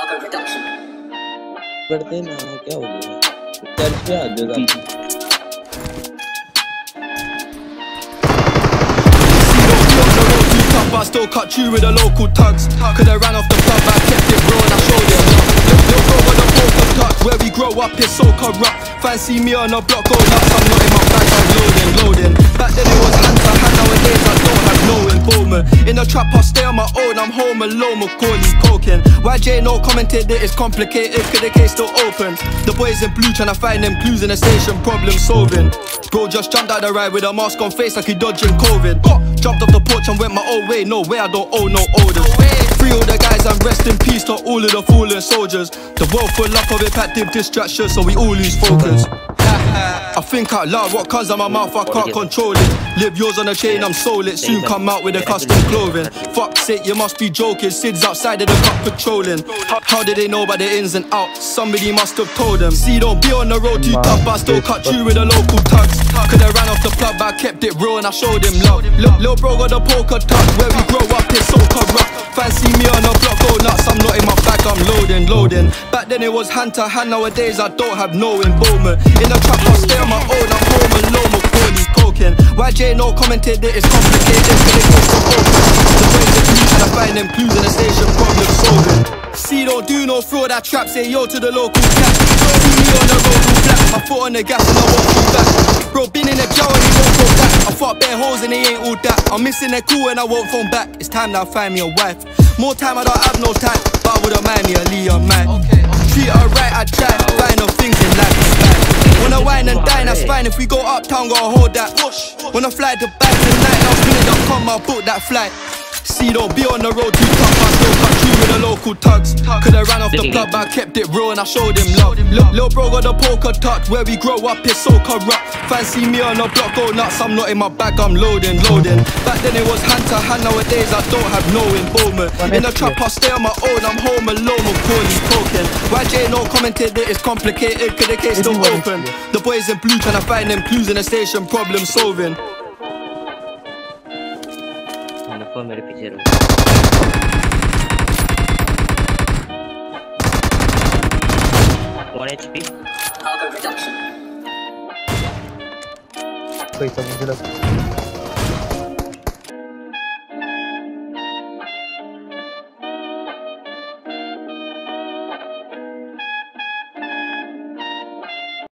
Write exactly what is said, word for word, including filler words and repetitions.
करते ना क्या हो गया चर्च पे आ जाओ I still cut you with the local tugs. Could've ran off the club, but I kept it real and I showed it love. Little bro with the poker touch, where we grow up is so corrupt. Fancy me on the block, go nuts, I'm not in my bag, I'm loading, loading. Back then it was hand to hand, nowadays I don't have no involvement. In the trap I stay on my own, I'm home alone, Macaulay coking. Y J no commented that it's complicated, cause the case still open. The boys in blue tryna find them clues in the station, problem solving. Bro just jumped out the ride with a mask on face like he dodging COVID. Jumped off the porch and went my own way, no way I don't owe no orders. Free all the guys and rest in peace to all of the fallen soldiers. The world full up of impactive distractions, so we all lose focus. I think out loud, what comes out my mouth I can't control it. Live yours on a chain, I'm sold it. Soon come out with a custom clothing. Fuck's sake, you must be joking. Sid's outside of the cup patrolling. How did they know about the ins and outs? Somebody must have told them. See, don't be on the road too tough, but I still cut you with the local tugs. Could've ran off the plug, but I kept it real and I showed him love. Look, lil' bro got the poker touch, where we grow up is so corrupt. Fancy me on the block, go nuts, I'm not in my bag, I'm loading, loading. Back then it was hand to hand, nowadays I don't have no involvement. In the trap I stay on my own, I'm home alone, Macaulay coking. Y J no commented that it's complicated, cause it goes so open. The boys in blue tryna find them clues in the station, problem solving. See, don't do no fraud, I trap, say yo to the local cat. See me on the road all black, my foot on the gas and I won't fall back. Bro, been in the jail and he won't go back. I fought bare holes and he ain't all that. I'm missing their cool and I won't phone back. It's time now I find me a wife. More time I don't have no time, but I wouldn't mind me a Leah man. Okay, okay. Treat her right, I try, find no things in life is fine. Wanna wine and dine, that's fine. If we go uptown, gotta hold that. Wanna fly to Dubai tonight, I'll spin it up, come, I'll book that flight. See, don't be on the road too tough, I still cut you with the local tugs. Could've ran off the plug, but I kept it real and I showed him love. Lil' bro got the poker touch, where we grow up is so corrupt. Fancy me on the block, go nuts, I'm not in my bag, I'm loading, loading. Back then it was hand to hand, nowadays I don't have no involvement. In the trap I stay on my own, I'm home alone, Macaulay coking. Y J no commented that it's complicated, cause the case still open. The boys in blue tryna find them clues in the station, problem solving. मेरे पीछे रुक one H P कोई समझ लग